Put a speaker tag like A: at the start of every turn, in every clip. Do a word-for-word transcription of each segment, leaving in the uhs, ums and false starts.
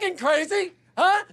A: fucking crazy? Huh?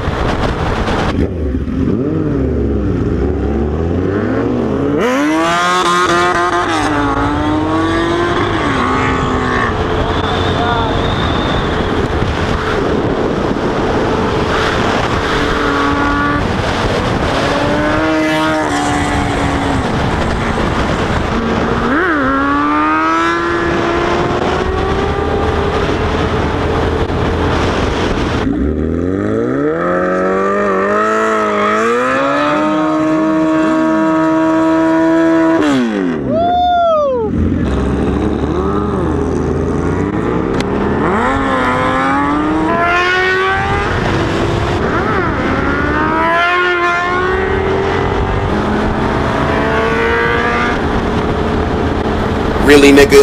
B: Really, nigga?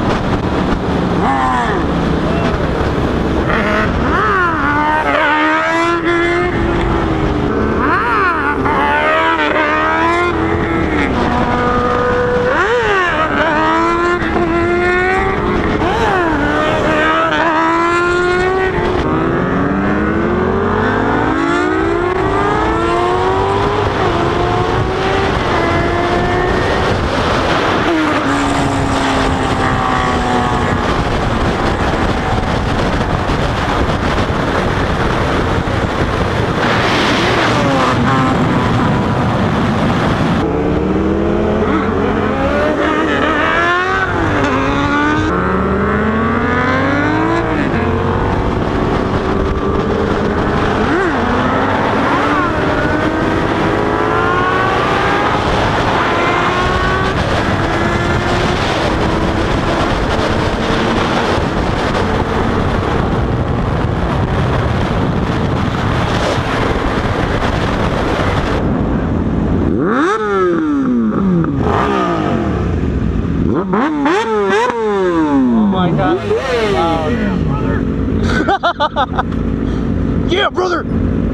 C: Yeah, brother!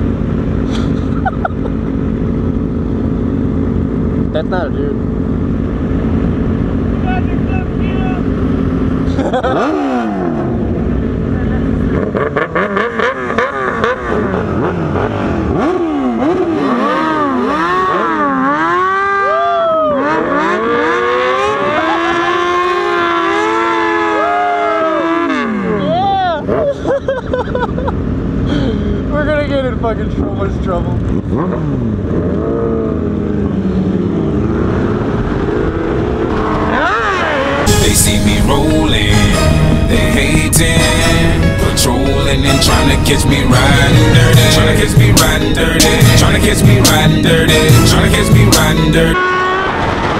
C: That's not a dude. We're gonna get in fucking so much trouble.
D: They see me rolling, they hating, patrolling and trying to catch me riding dirty, trying to catch me riding dirty, trying to catch me riding dirty, trying to catch me riding dirty.